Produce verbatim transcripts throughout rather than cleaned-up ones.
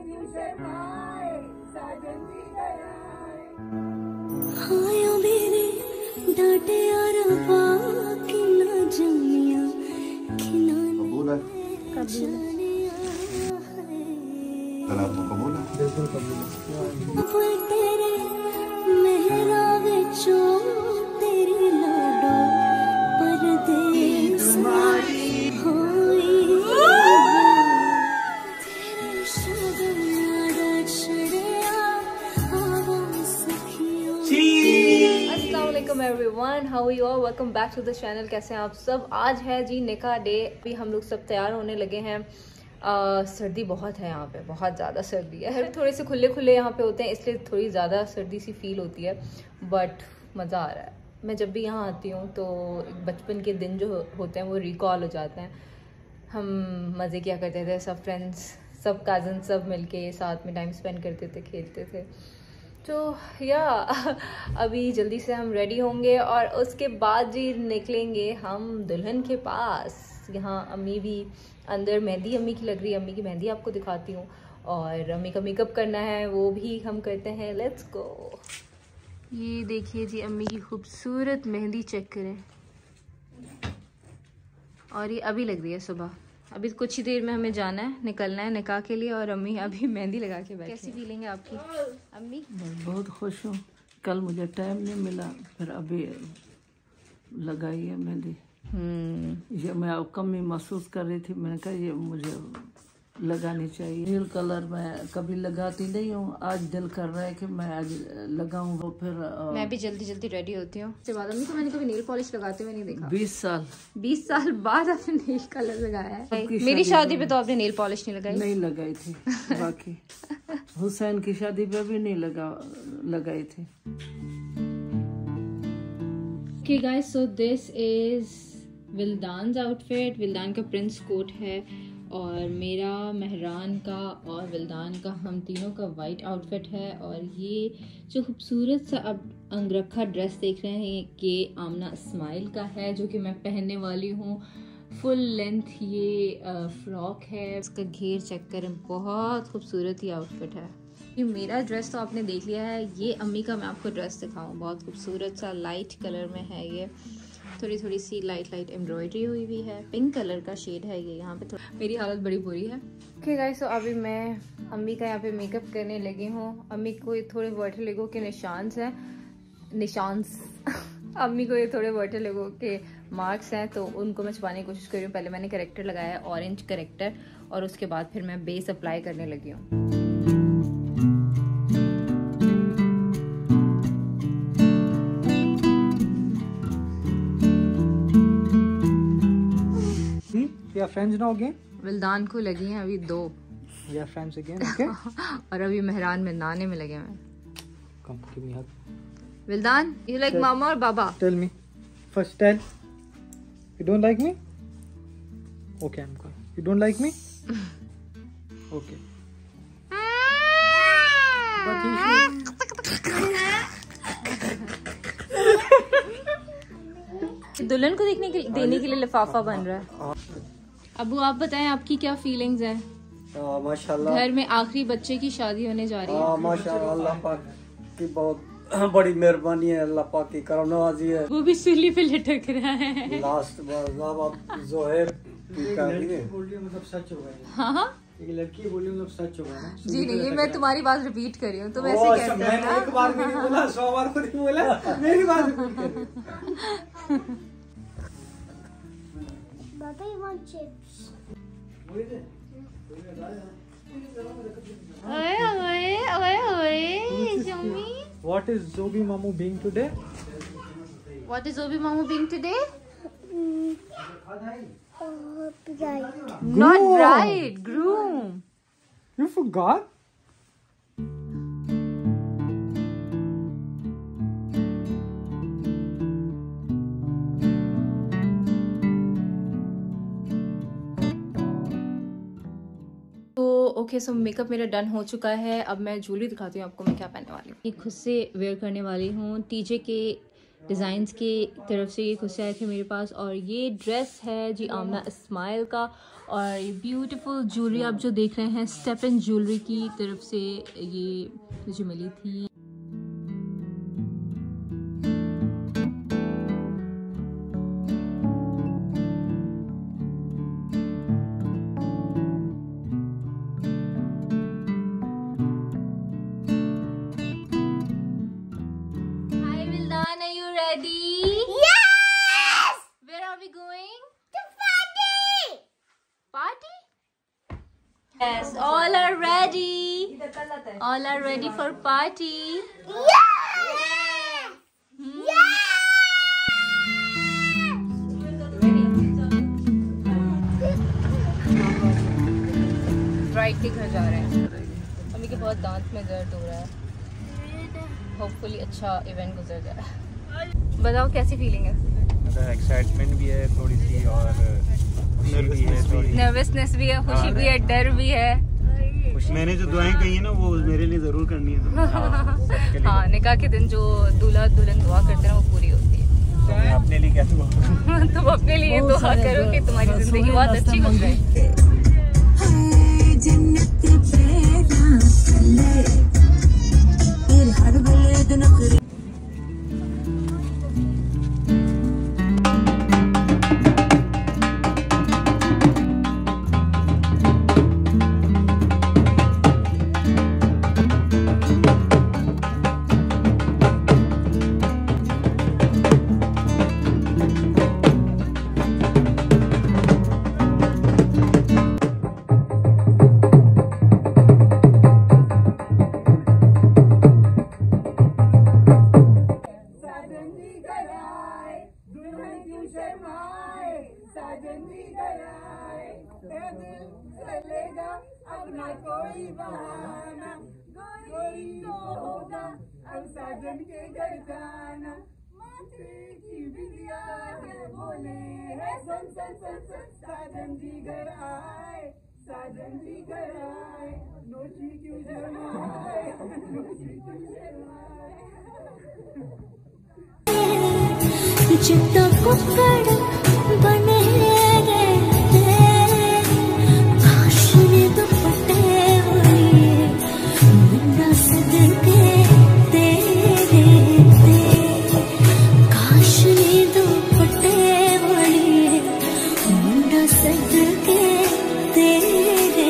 आपको कबूल है? बिल्कुल कबूल everyone, how are you all? Welcome back to the channel. कैसे हैं आप सब? आज है जी निकाह डे। अभी हम लोग सब तैयार होने लगे हैं। आ, सर्दी बहुत है यहाँ पे, बहुत ज़्यादा सर्दी है। थोड़े से खुले खुले यहाँ पे होते हैं, इसलिए थोड़ी ज़्यादा सर्दी सी फील होती है, बट मज़ा आ रहा है। मैं जब भी यहाँ आती हूँ तो बचपन के दिन जो होते हैं वो रिकॉल हो जाते हैं। हम मज़े किया करते थे, सब फ्रेंड्स, सब कज़न, सब मिलके साथ में टाइम स्पेंड करते थे, खेलते थे। तो या अभी जल्दी से हम रेडी होंगे और उसके बाद जी निकलेंगे हम दुल्हन के पास। यहाँ अम्मी भी अंदर, मेहंदी अम्मी की लग रही है, अम्मी की मेहंदी आपको दिखाती हूँ, और अम्मी का मेकअप करना है, वो भी हम करते हैं। Let's go. ये देखिए जी अम्मी की खूबसूरत मेहंदी, चेक करें। और ये अभी लग रही है सुबह। अभी कुछ ही देर में हमें जाना है, निकलना है निकाह के लिए, और अम्मी अभी मेहंदी लगा के बैठी। कैसी फीलिंग है आपकी अम्मी? मैं बहुत खुश हूँ। कल मुझे टाइम नहीं मिला, फिर अभी लगाई है मेहंदी। ये मैं अब कमी महसूस कर रही थी, मैंने कहा ये मुझे लगानी चाहिए। नील कलर मैं कभी लगाती नहीं हूँ, आज दिल कर रहा है कि मैं आज लगाऊं। तो फिर आ, मैं भी जल्दी जल्दी रेडी होती हूँ। उसके बाद अम्मी को मैंने कभी नेल पॉलिश लगाते हुए नहीं देखा। बीस साल बीस साल बाद आपने नेल कलर लगाया है। मेरी शादी पे तो आपने नेल पॉलिश नहीं लगाई? नहीं लगाई थी। बाकी हुसैन की शादी पे भी नहीं लगा लगाई थी। Okay guys, so this is Wildan outfit. Wildan का प्रिंस कोट है, और मेरा, मेहरान का और विल्दान का, हम तीनों का वाइट आउटफिट है। और ये जो खूबसूरत सा अब अंगरखा ड्रेस देख रहे हैं कि आमना इस्माइल का है, जो कि मैं पहनने वाली हूँ। फुल लेंथ ये फ्रॉक है, इसका घेर चेक करें, बहुत खूबसूरत ही आउटफिट है। ये मेरा ड्रेस तो आपने देख लिया है, ये अम्मी का मैं आपको ड्रेस दिखाऊँ। बहुत खूबसूरत सा लाइट कलर में है, ये थोड़ी थोड़ी सी लाइट लाइट एम्ब्रॉयडरी हुई भी है, पिंक कलर का शेड है ये। यहाँ पे थोड़ा मेरी हालत बड़ी बुरी है। ओके गाइस, तो अभी मैं अम्मी का यहाँ पे मेकअप करने लगी हूँ। अम्मी को ये थोड़े वर्टिलिगो के निशान्स हैं, निशान्स अम्मी को ये थोड़े वर्टिलिगो के मार्क्स हैं, तो उनको मैं छुपाने की कोशिश कर रही हूँ। पहले मैंने करेक्टर लगाया है, ऑरेंज करेक्टर, और उसके बाद फिर मैं बेस अप्लाई करने लगी हूँ। We are friends now again. विल्दान को लगी हैं अभी दो। We are friends again, okay? और अभी मेहरान में नाने में लगे हैं। Come, give me a hug. विल्दान, you like मामा और बाबा? Tell me. First tell. You don't like me? Okay, I'm going. You don't like me? Okay. But you should... दुल्हन को देखने के देने के लिए लिफाफा बन रहा है। अबू आप बताएं आपकी क्या फीलिंग्स हैं? माशाल्लाह, घर में आखिरी बच्चे की शादी होने जा रही है। माशाल्लाह, अल्लाह पाक की बहुत बड़ी मेहरबानी है, अल्लाह पाक की करम नवाजी है। वो भी सूली पे लटक रहा है। लास्ट बार जोहेब की कहानी है, मतलब सच होगा। हाँ हाँ, ये लड़की बोली मतलब सच होगा ना? जी नहीं, ये मैं तुम्हारी बात रिपीट कर रही हूँ, तुम ऐसे कहते हो ना। एक बार भी नहीं बोला, सौ बार खुद ही बोला, मेरी बात रिपीट कर रही हूँ। Baba, you want chips? ओए ओए ओए ओए जम्मी। What is Zobi Mamu being today? What is Zobi Mamu being today? Oh, bride. Not bride, groom. You forgot? Okay so makeup मेरा डन हो चुका है। अब मैं ज्वेलरी दिखाती हूँ आपको मैं क्या पहनने वाली हूँ। ये खुद से वेयर करने वाली हूँ, टीजे के डिज़ाइंस की तरफ से ये खुद से आए थे मेरे पास। और ये ड्रेस है जी आमना इस्माइल का, और ये ब्यूटीफुल ज्वेलरी आप जो देख रहे हैं स्टेप इन ज्वेलरी की तरफ से ये मुझे मिली थी। Hi Vildan, are you ready? Yes! Where are we going? To party! Party? Yes, all are ready. All are ready for party. Yeah! Hmm. Bride के घर जा रहे हैं। मम्मी के बहुत दांत में दर्द हो रहा है। होपफुली अच्छा इवेंट गुजर जाए। बताओ कैसी फीलिंग है? एक्साइटमेंट भी है थोड़ी सी और नर्वसनेस भी है, नर्वसनेस भी है, खुशी भी है, डर भी है। मैंने जो दुआएं कही है ना वो मेरे लिए जरूर करनी है। हाँ, हाँ, निकाह के दिन जो दूल्हा दुल्हन दुआ करते हैं वो पूरी होती है। तो मैं अपने लिए क्या दुआ करूं? तुम अपने लिए दुआ करो कि तुम्हारी जिंदगी बहुत अच्छी गुजरे। चिट्टा कुक्कड़ बने रहते काशने दुपट्टे हुए मुंडा सदके तेरे ते काशने दुपट्टे हुए मुंडा सदके तेरे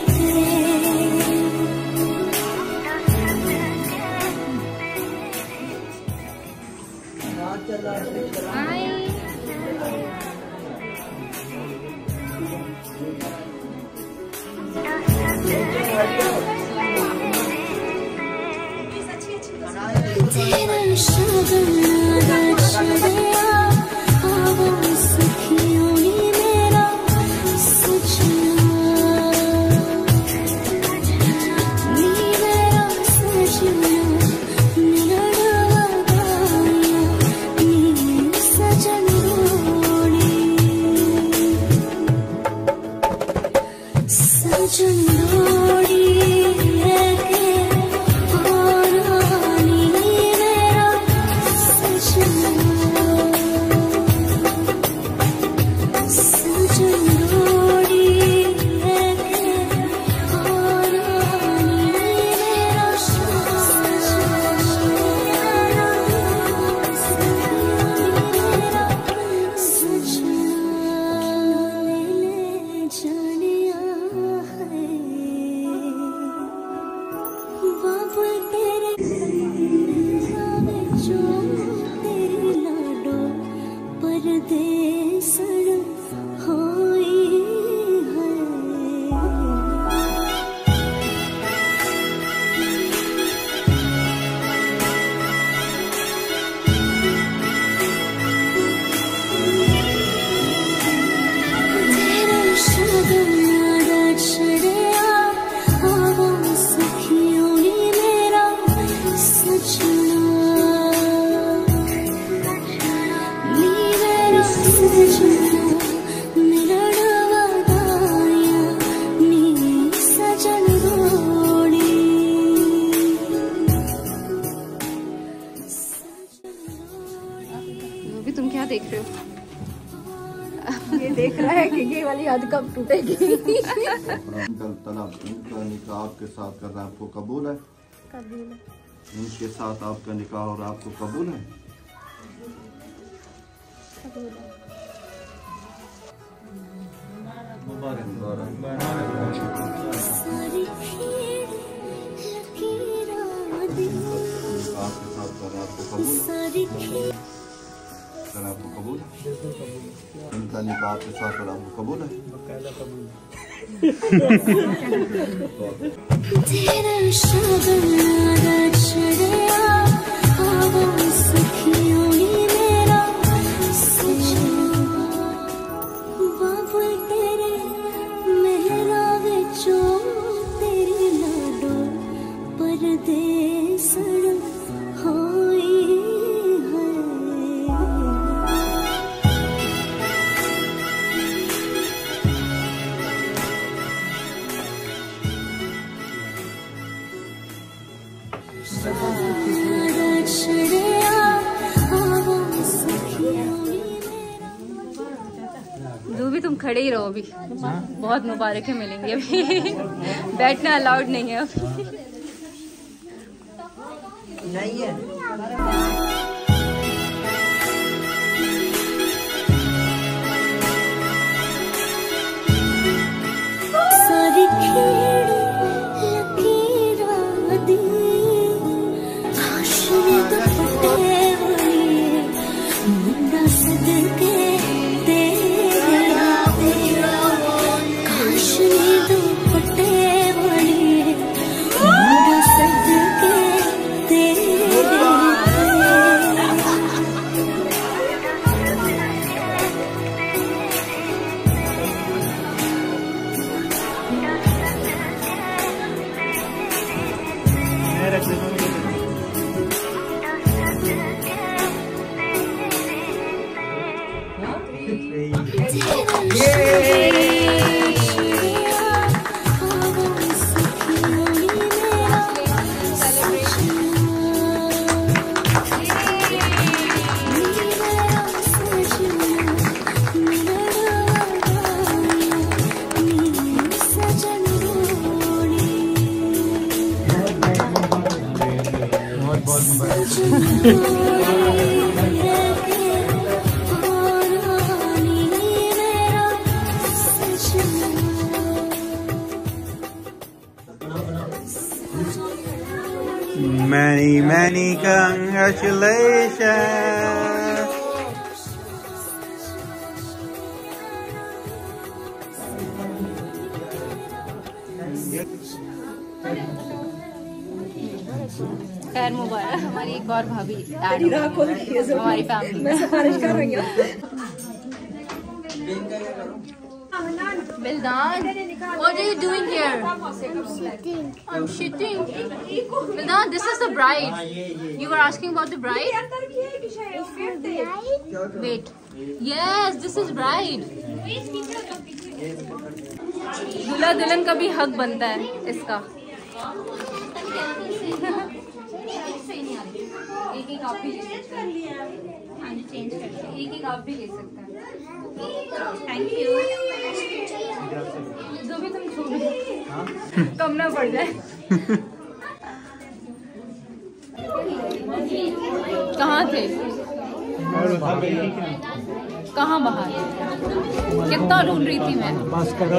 तेरा शगना छड़िया आवा सखियों ने मेरा सजना नी मेरा सजना मेरा डवाया नी सजन रोड़ी सजन रोड़ी तुम क्या देख रहे हो? ये देख रहा है कि ये वाली याद कब टूटेगी। अंकल तलब इनका निकाह आपके साथ करना आपको कबूल है? कबूल है। इनके साथ आपका निकाह और आपको कबूल है? कबूल है। सारी खीर लकीरां दी, आपके साथ करना आपको कबूल है? सारी खीर करना आपको कबूल है? इनका निकाह आपके साथ करना आपको कबूल है? तेरा शगन दा छड़िया आवाज़ सखियों नी मेरा सजना, बाबुल तेरे मेहरा विचों तेरी लाडो परदेसण होई है। दो भी तुम खड़े ही रहो अभी, बहुत मुबारकें मिलेंगी अभी। बैठना अलाउड नहीं है अभी। नहीं है। सारी खीर लकीरां दी, आशरे दुपट्टे वाली मुंडा सदके तेरा तेरा, आशरे दुपट्टे वाली मुंडा सदके तेरा। मैं रख देता हूँ। Many, many congratulations. खैर मुबारक, हमारी एक और भाभी ऐड हो गई हमारी फैमिली में। सिफारिश कर रही हूँ। Vildan, what are you doing here? I'm shitting. Vildan, this is the bride. You were asking about the bride? Wait. Yes, this is bride. दूल्हा दुल्हन का भी हक बनता है इसका। एक एक आप भी ले सकते हैं, चेंज करके एक एक आप भी ले सकते हैं। Thank you. जो भी तुम छो कम ना पड़ जाए। कहाँ थे? कहाँ बाहर? कितना ढूंढ रही थी मैं। बस करो।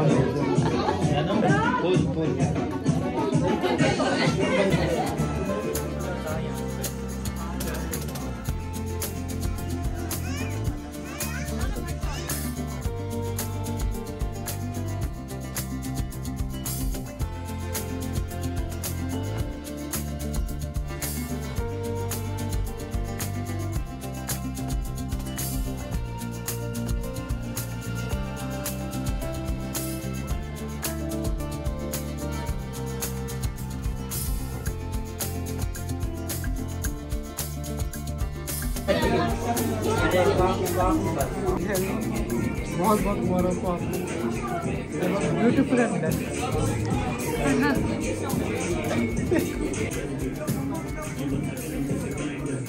बहुत बहुत मुबारक हो आपको। ब्यूटीफुल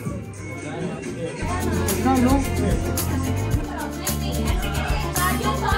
है।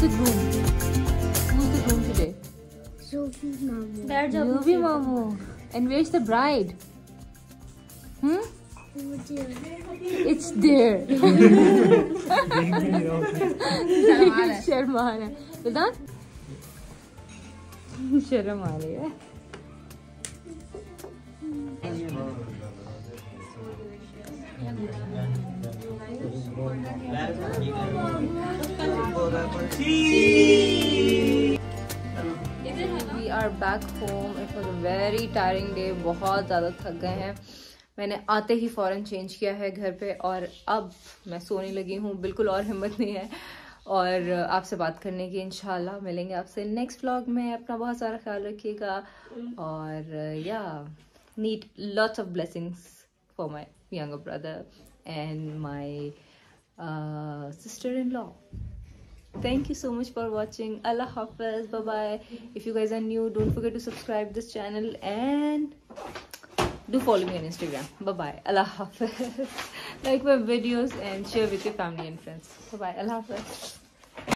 the groom? Who's the groom today? Sophie Mamu. Yuvi Mamu. And where's the bride? Hmm? It's there. Sharma आ रहा है विल्दान, शर्म आ रही है. We are back home. It was a very tiring day. बहुत ज़्यादा थक गए हैं. मैंने आते ही फ़ौरन चेंज किया है घर पे और अब मैं सोने लगी हूँ. बिल्कुल और हिम्मत नहीं है और आपसे बात करने की. इंशाल्लाह मिलेंगे आपसे नेक्स्ट व्लॉग में. अपना बहुत सारा ख्याल रखिएगा और या need lots of blessings for my younger brother and my sister in law. Thank you so much for watching. Allah Hafiz. Bye bye. If you guys are new, don't forget to subscribe this channel and do follow me on Instagram. Bye bye. Allah Hafiz. Like my videos and share with your family and friends. Bye bye. Allah Hafiz.